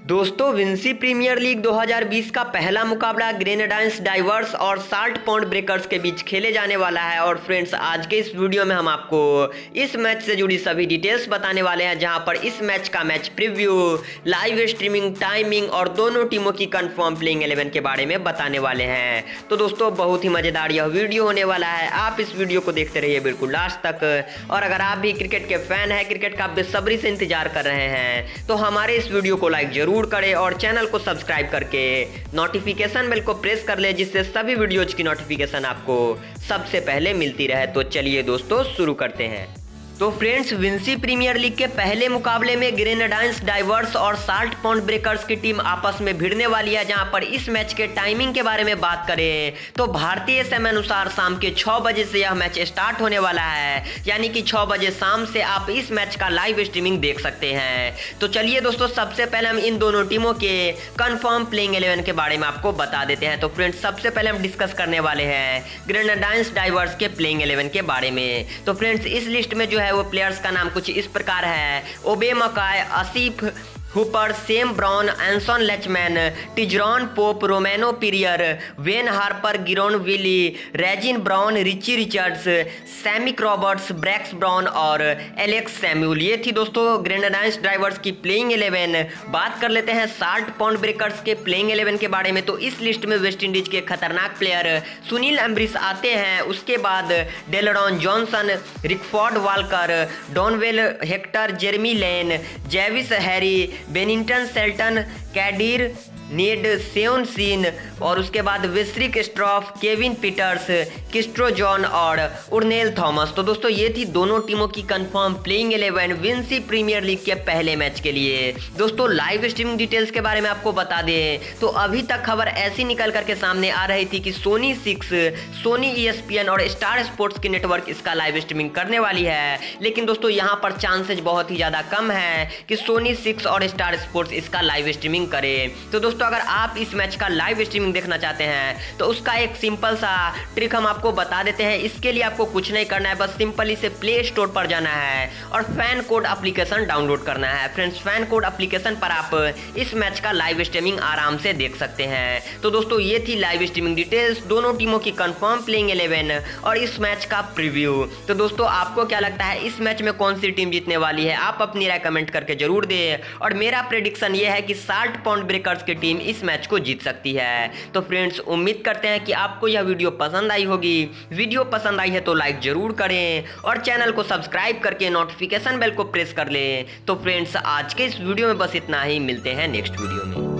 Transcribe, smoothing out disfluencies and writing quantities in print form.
दोस्तों Vinci Premier league 2020 का पहला मुकाबला ग्रेनेडाइंस डाइवर्स और साल्ट पॉन्ड ब्रेकर्स के बीच खेले जाने वाला है। और फ्रेंड्स आज के इस वीडियो में हम आपको इस मैच से जुड़ी सभी डिटेल्स बताने वाले हैं, जहां पर इस मैच का match preview, live streaming, timing और दोनों टीमों की कंफर्म प्लेइंग 11 के बारे में बताने वाले हैं। तो दोस्तों बहुत ही मजेदार यह वीडियो होने वाला है, आप इस वीडियो को देखते रहिए बिल्कुल लास्ट तक। और अगर आप भी क्रिकेट के फैन हैं, क्रिकेट का बेसब्री से इंतजार कर रहे हैं, तो हमारे इस वीडियो को लाइक जरूर करें और चैनल को सब्सक्राइब करके नोटिफिकेशन बेल को प्रेस कर ले, जिससे सभी वीडियोज की नोटिफिकेशन आपको सबसे पहले मिलती रहे। तो चलिए दोस्तों शुरू करते हैं। तो फ्रेंड्स विंसी प्रीमियर लीग के पहले मुकाबले में ग्रेनेडाइंस डाइवर्स और साल्ट पॉन्ड ब्रेकर्स की टीम आपस में भिड़ने वाली है। जहां पर इस मैच के टाइमिंग के बारे में बात करें तो भारतीय समय अनुसार शाम के 6 बजे से यह मैच स्टार्ट होने वाला है, यानी कि 6 बजे शाम से आप इस मैच का लाइव स्ट्रीमिंग देख सकते हैं। तो चलिए दोस्तों सबसे पहले हम इन दोनों टीमों के कंफर्म प्लेइंग 11 के बारे में आपको बता देते हैं। तो फ्रेंड्स सबसे पहले हम डिस्कस करने वाले हैं ग्रेनेडाइंस डाइवर्स के प्लेइंग 11 के बारे में। तो फ्रेंड्स इस लिस्ट में जो है वो प्लेयर्स का नाम कुछ इस प्रकार है: Obed McCoy, Asif Hooper, Sam Brown, Anson Lechman, Tijron Pope, Romeno Perrier, Wayne Harper, Geron Wiley, Rejin Brown, Richie Richards, Samik Roberts, Brax Brown और एलेक्स सैम्यूल। ये थी दोस्तों ग्रेनेडाइंस ड्राइवर्स की प्लेइंग 11। बात कर लेते हैं साल्ट पॉन्ड ब्रेकर्स के प्लेइंग 11 के बारे में। तो इस लिस्ट में वेस्ट इंडीज के खतरनाक प्लेयर सुनील एम्ब्रिस आते हैं, उसके बाद Delron Johnson, Rickford Walker, Donwell Hector, Jeremy Lane, Javis Harry, Bennington Shelton, Kadir Need, Seun Sean और उसके बाद Westrick Strough, Kevin Peters, Kistro John और उर्नेल थॉमस। तो दोस्तों ये थी दोनों टीमों की confirm playing 11 Vincy Premier League के पहले मैच के लिए। दोस्तों लाइव स्ट्रीमिंग डिटेल्स के बारे में आपको बता दें तो अभी तक खबर ऐसी निकल करके सामने आ रही थी कि सोनी 6, सोनी ESPN और स्टार स्पोर्ट्स की नेटवर्क इसका लाइव स्ट्रीमिंग करने वाली है। लेकिन दोस्तों यहाँ पर चांसेज बहुत ही ज़्यादा कम है कि सोनी 6 और स्टार स्पोर्ट्स इसका लाइव स्ट्रीमिंग करे। तो दोस्तों अगर आप इस मैच का लाइव स्ट्रीमिंग देखना चाहते हैं तो उसका एक सिंपल सा ट्रिक हम आपको बता देते हैं। इसके लिए आपको कुछ नहीं करना है, बस सिंपली से प्ले स्टोर पर जाना है और फैन कोड एप्लीकेशन डाउनलोड करना है। फ्रेंड्स फैन कोड एप्लीकेशन पर आप इस मैच का लाइव स्ट्रीमिंग आराम से देख सकते हैं। तो दोस्तों ये थी लाइव स्ट्रीमिंग डिटेल्स, दोनों टीमों की कंफर्म प्लेइंग 11 और इस मैच का प्रीव्यू। तो दोस्तों आपको क्या लगता है इस मैच में कौन सी टीम जीतने वाली है? आप अपनी राय कमेंट करके जरूर दें। और मेरा प्रेडिक्शन ये है कि साल्ट पॉन्ड ब्रेकर्स की टीम इस मैच को जीत सकती है। तो फ्रेंड्स उम्मीद करते हैं कि आपको यह वीडियो पसंद आई होगी। वीडियो पसंद आई है तो लाइक जरूर करें और चैनल को सब्सक्राइब करके नोटिफिकेशन बेल को प्रेस कर लें। तो फ्रेंड्स आज के इस वीडियो में बस इतना ही, मिलते हैं नेक्स्ट वीडियो में।